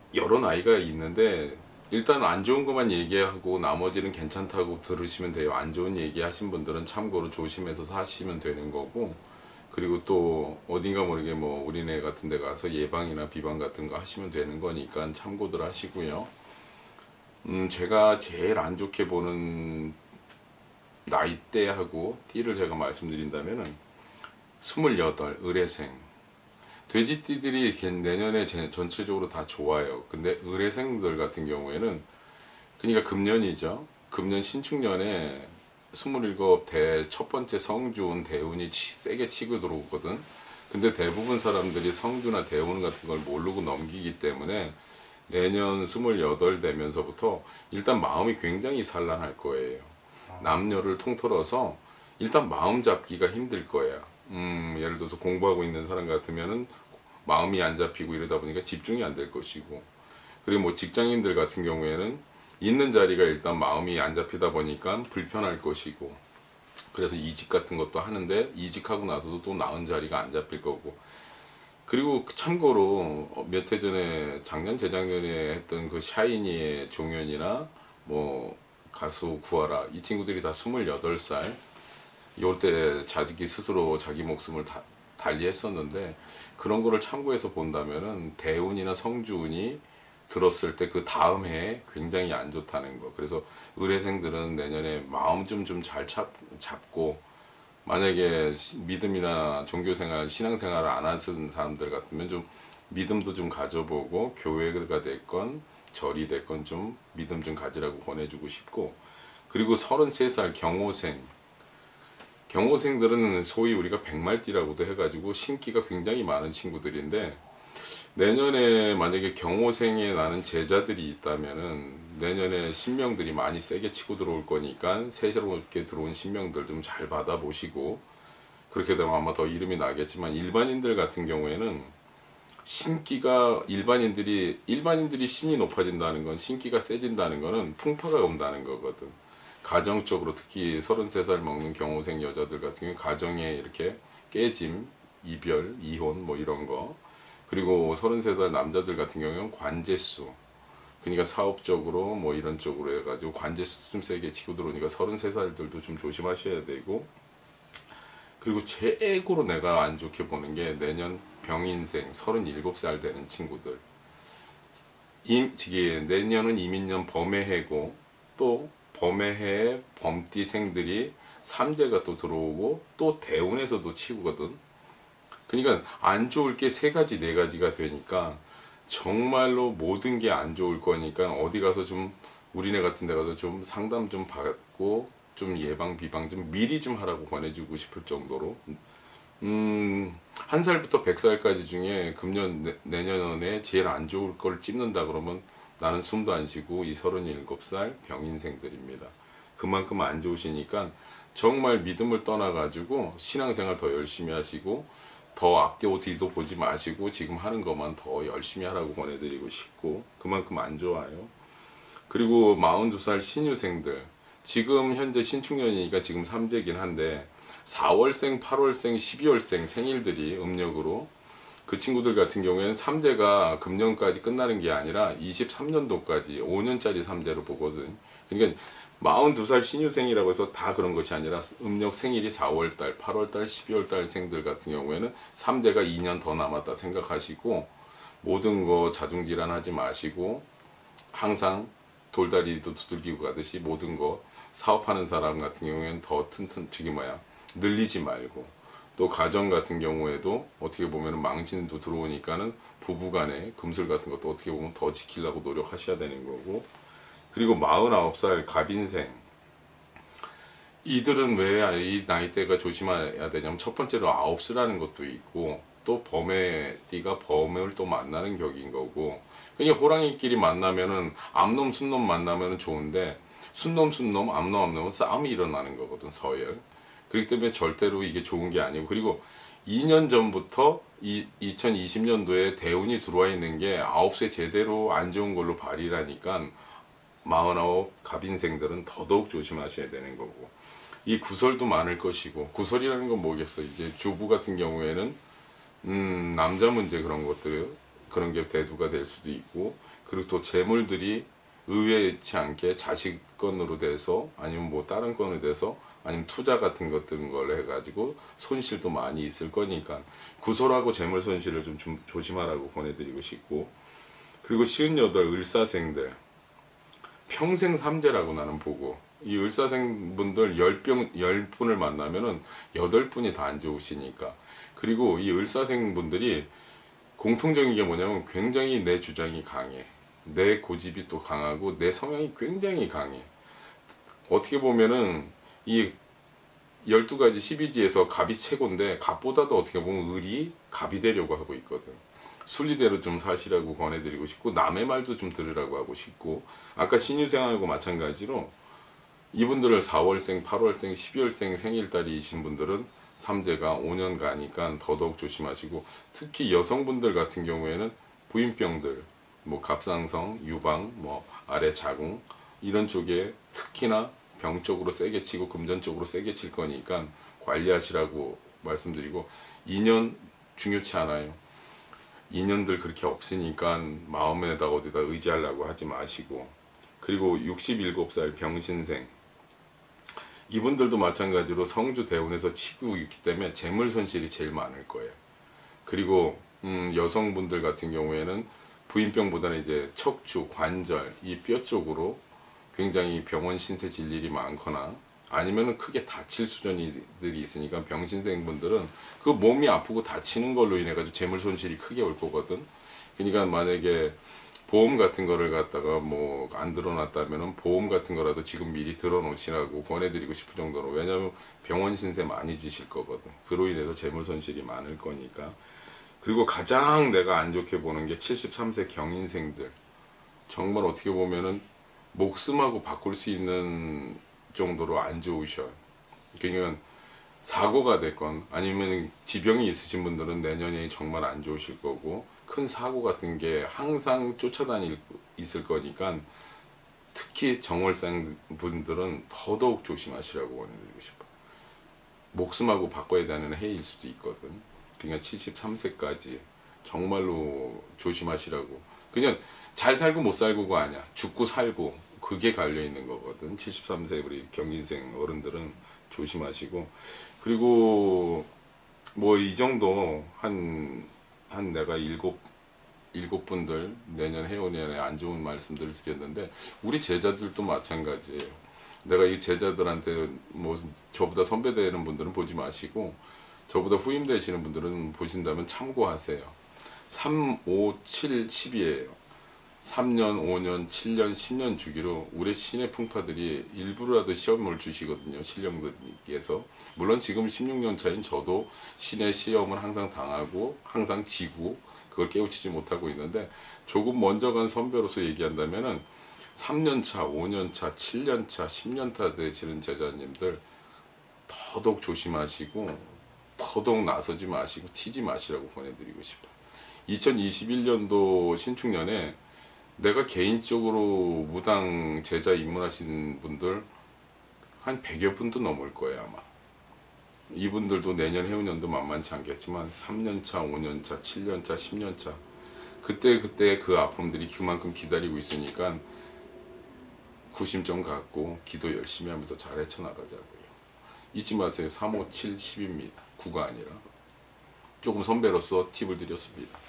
여러 나이가 있는데 일단 안 좋은 것만 얘기하고 나머지는 괜찮다고 들으시면 돼요. 안 좋은 얘기 하신 분들은 참고로 조심해서 사시면 되는 거고, 그리고 또 어딘가 모르게 뭐 우리네 같은 데 가서 예방이나 비방 같은 거 하시면 되는 거니까 참고들 하시고요. 제가 제일 안 좋게 보는 나이대하고 띠를 제가 말씀드린다면은 28 의뢰생. 돼지띠들이 내년에 전체적으로 다 좋아요. 근데 의뢰생들 같은 경우에는, 그러니까 금년이죠. 금년 신축년에 27 첫 번째 성준 대운이 세게 치고 들어오거든. 근데 대부분 사람들이 성주나 대운 같은 걸 모르고 넘기기 때문에 내년 28 되면서부터 일단 마음이 굉장히 산란할 거예요. 남녀를 통틀어서 일단 마음 잡기가 힘들 거야. 예를 들어서 공부하고 있는 사람 같으면은 마음이 안 잡히고 이러다 보니까 집중이 안 될 것이고, 그리고 뭐 직장인들 같은 경우에는 있는 자리가 일단 마음이 안 잡히다 보니까 불편할 것이고, 그래서 이직 같은 것도 하는데 이직하고 나서도 또 나은 자리가 안 잡힐 거고. 그리고 참고로 몇 해 전에 작년 재작년에 했던 그 샤이니의 종현이나 뭐 가수 구하라, 이 친구들이 다 28살 이럴 때 자기 스스로 자기 목숨을 달리 했었는데, 그런 거를 참고해서 본다면은 대운이나 성주운이 들었을 때 그 다음 해에 굉장히 안 좋다는 거. 그래서 의뢰생들은 내년에 마음 좀 잘 잡고, 만약에 믿음이나 종교생활, 신앙생활을 안 하는 사람들 같으면 좀 믿음도 좀 가져보고, 교회가 됐건 절이 됐건 좀 믿음 좀 가지라고 권해주고 싶고. 그리고 33살 경호생. 경호생들은 소위 우리가 백말띠라고도 해가지고 신기가 굉장히 많은 친구들인데, 내년에 만약에 경호생에 나는 제자들이 있다면은 내년에 신명들이 많이 세게 치고 들어올 거니까 새롭게 들어온 신명들 좀 잘 받아보시고, 그렇게 되면 아마 더 이름이 나겠지만, 일반인들 같은 경우에는 신기가, 일반인들이 신이 높아진다는 건, 신기가 세진다는 거는 풍파가 온다는 거거든. 가정적으로 특히 33살 먹는 경호생 여자들 같은 경우 가정에 이렇게 깨짐, 이별, 이혼 뭐 이런 거. 그리고 33살 남자들 같은 경우는 관제수, 그러니까 사업적으로 뭐 이런 쪽으로 해가지고 관제수 좀 세게 치고 들어오니까 33살들도 좀 조심하셔야 되고. 그리고 최고로 내가 안 좋게 보는 게 내년 병인생 37살 되는 친구들. 내년은 이민년 범의 해고, 또 범의 해에 범띠생들이 삼재가 또 들어오고 또 대운에서도 치우거든. 그러니까 안 좋을 게 세 가지 네 가지가 되니까 정말로 모든 게 안 좋을 거니까 어디 가서 좀, 우리네 같은 데 가서 좀 상담 좀 받고 좀 예방 비방 좀 미리 좀 하라고 권해주고 싶을 정도로. 한 살부터 100살까지 중에 금년 내년에 제일 안 좋을 걸 찝는다 그러면 나는 숨도 안 쉬고 이 37살 병인생들입니다. 그만큼 안 좋으시니까 정말 믿음을 떠나가지고 신앙생활 더 열심히 하시고, 더 앞뒤 뒤도 보지 마시고 지금 하는 것만 더 열심히 하라고 권해드리고 싶고, 그만큼 안 좋아요. 그리고 42살 신유생들, 지금 현재 신축년이니까 지금 삼재긴 한데 4월생, 8월생, 12월생 생일들이 음력으로, 그 친구들 같은 경우에는 삼재가 금년까지 끝나는 게 아니라 23년도까지 5년짜리 삼재로 보거든. 그러니까 42살 신유생이라고 해서 다 그런 것이 아니라 음력 생일이 4월달, 8월달, 12월달 생들 같은 경우에는 삼재가 2년 더 남았다 생각하시고, 모든 거 자중질환 하지 마시고, 항상 돌다리도 두들기고 가듯이 모든 거 사업하는 사람 같은 경우에는 더 늘리지 말고, 또 가정 같은 경우에도 어떻게 보면 망신도 들어오니까는 부부간에 금술 같은 것도 어떻게 보면 더 지키려고 노력하셔야 되는 거고. 그리고 49살 갑인생, 이들은 왜 이 나이대가 조심해야 되냐면, 첫 번째로 아홉수라는 것도 있고, 또 범의 띠가 범을 또 만나는 격인 거고. 그러니까 호랑이끼리 만나면은, 암놈 순놈 만나면은 좋은데, 순놈 암놈은 싸움이 일어나는 거거든, 서열. 그렇기 때문에 절대로 이게 좋은 게 아니고. 그리고 2년 전부터 2020년도에 대운이 들어와 있는 게 아홉수에 제대로 안 좋은 걸로 발휘라니까 49 갑인생들은 더더욱 조심하셔야 되는 거고. 이 구설도 많을 것이고, 구설이라는 건 뭐겠어, 이제 주부 같은 경우에는 남자 문제 그런 것들, 그런 게 대두가 될 수도 있고, 그리고 또 재물들이 의외치 않게 자식 건으로 돼서 아니면 뭐 다른 건으로 돼서 아니면 투자 같은 것들 걸 해가지고 손실도 많이 있을 거니까 구설하고 재물 손실을 좀 조심하라고 권해드리고 싶고, 그리고 58 을사생들 평생 삼재라고 나는 보고, 이 을사생 분들 10분을 만나면은 8분이 다 안 좋으시니까. 그리고 이 을사생 분들이 공통적인 게 뭐냐면 굉장히 내 주장이 강해, 내 고집이 또 강하고 내 성향이 굉장히 강해. 어떻게 보면은 이 12가지 12지에서 갑이 최고인데 갑보다도 어떻게 보면 을이 갑이 되려고 하고 있거든. 순리대로 좀 사시라고 권해드리고 싶고, 남의 말도 좀 들으라고 하고 싶고, 아까 신유생하고 마찬가지로 이분들을 4월생, 8월생, 12월생 생일달이신 분들은 삼재가 5년 가니까 더더욱 조심하시고, 특히 여성분들 같은 경우에는 부인병들, 뭐 갑상선, 유방, 뭐 아래 자궁 이런 쪽에 특히나 병 쪽으로 세게 치고 금전 쪽으로 세게 칠 거니까 관리하시라고 말씀드리고, 2년 중요치 않아요. 2년들 그렇게 없으니까 마음에다 어디다 의지하려고 하지 마시고, 그리고 67살 병신생 이분들도 마찬가지로 성주 대운에서 치고 있기 때문에 재물 손실이 제일 많을 거예요. 그리고 여성분들 같은 경우에는 부인병보다는 이제 척추, 관절, 이 뼈 쪽으로 굉장히 병원 신세 질 일이 많거나 아니면은 크게 다칠 수준들이 있으니까 병신생 분들은 그 몸이 아프고 다치는 걸로 인해 가지고 재물 손실이 크게 올 거거든. 그러니까 만약에 보험 같은 거를 갖다가 뭐 안 들어놨다면은 보험 같은 거라도 지금 미리 들어놓으시라고 권해드리고 싶을 정도로, 왜냐하면 병원 신세 많이 지실 거거든. 그로 인해서 재물 손실이 많을 거니까. 그리고 가장 내가 안 좋게 보는 게 73세 경인생들, 정말 어떻게 보면은 목숨하고 바꿀 수 있는 정도로 안 좋으셔. 그러니까 사고가 됐건 아니면 지병이 있으신 분들은 내년에 정말 안 좋으실 거고, 큰 사고 같은 게 항상 쫓아다닐 있을 거니까 특히 정월생 분들은 더더욱 조심하시라고 권해드리고 싶어요. 목숨하고 바꿔야 되는 해일 수도 있거든. 그러니까 73세까지 정말로 조심하시라고. 그냥 잘 살고 못 살고가 아니야. 죽고 살고 그게 갈려 있는 거거든. 73세 우리 경인생 어른들은 조심하시고, 그리고 뭐 이 정도 내가 일곱 분들 내년 해오년에 안 좋은 말씀들을 드렸는데, 우리 제자들도 마찬가지예요. 내가 이 제자들한테 뭐 저보다 선배 되는 분들은 보지 마시고 저보다 후임 되시는 분들은 보신다면 참고하세요. 3, 5, 7, 10이에요. 3년, 5년, 7년, 10년 주기로 우리 신의 풍파들이 일부라도 시험을 주시거든요. 신령들께서. 물론 지금 16년 차인 저도 신의 시험을 항상 당하고 항상 지고 그걸 깨우치지 못하고 있는데, 조금 먼저 간 선배로서 얘기한다면은 3년차, 5년차, 7년차, 10년차 되시는 제자님들 더더욱 조심하시고 더더욱 나서지 마시고 튀지 마시라고 권해드리고 싶어요. 2021년도 신축년에 내가 개인적으로 무당 제자 입문하신 분들 한 100여 분도 넘을 거예요 아마. 이분들도 내년 해운년도 만만치 않겠지만 3년차, 5년차, 7년차, 10년차 그때 그 아픔들이 그만큼 기다리고 있으니까 구심점 갖고 기도 열심히 하면서 잘 헤쳐나가자고요. 잊지 마세요. 3, 5, 7, 10입니다. 9가 아니라. 조금 선배로서 팁을 드렸습니다.